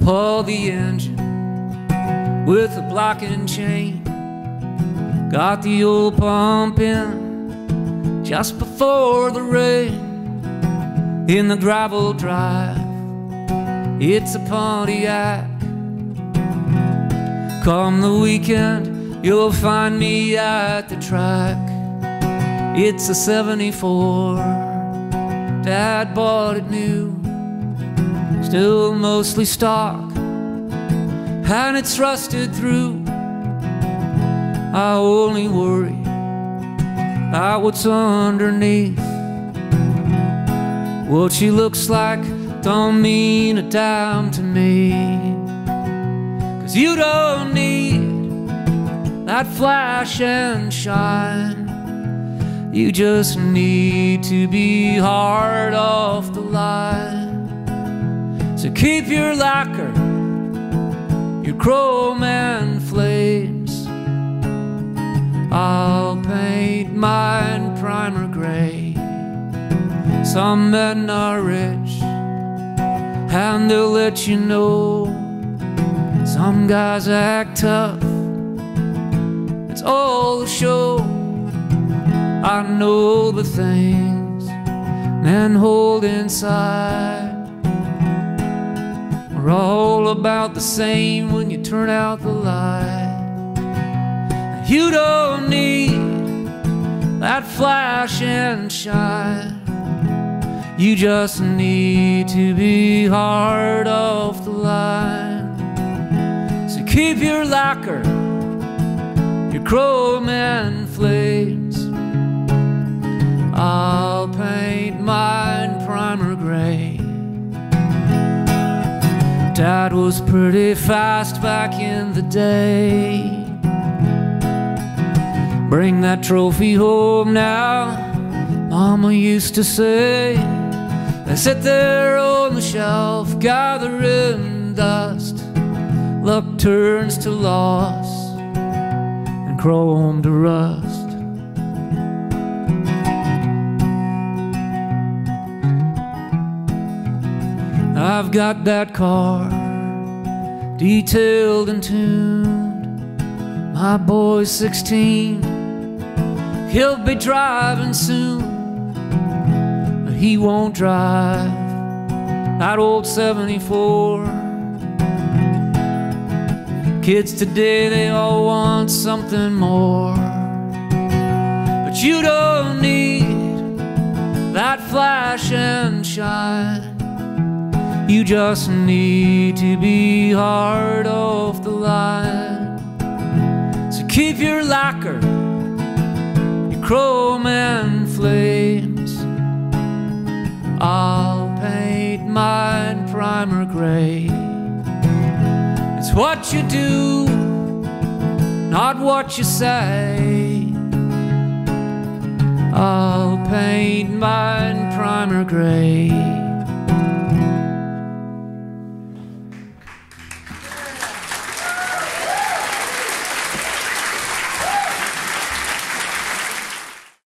pull the engine with a blocking chain. Got the old pump in just before the rain. In the gravel drive, it's a Pontiac. Come the weekend, you'll find me at the track. It's a 74, Dad bought it new, still mostly stock, and it's rusted through. I only worry about what's underneath. What she looks like don't mean a dime to me, 'cause you don't need that flash and shine. You just need to be hard off the line. So keep your lacquer, your chrome and flames. I'll paint mine primer gray. Some men are rich and they'll let you know. Some guys act tough, it's all a show. I know the things men hold inside are all about the same when you turn out the light. You don't need that flash and shine. You just need to be hard off the line. So keep your lacquer, your chrome and flames. I'll paint mine primer gray. Dad was pretty fast back in the day. Bring that trophy home now, Mama used to say. They sit there on the shelf, gathering dust. Luck turns to loss and chrome to rust. I've got that car detailed and tuned. My boy's 16, he'll be driving soon. But he won't drive that old 74. Kids today, they all want something more. But you don't need that flash and shine. You just need to be hard off the line. So keep your lacquer, your chrome and flames. I'll paint mine primer gray. It's what you do, not what you say. I'll paint mine primer gray.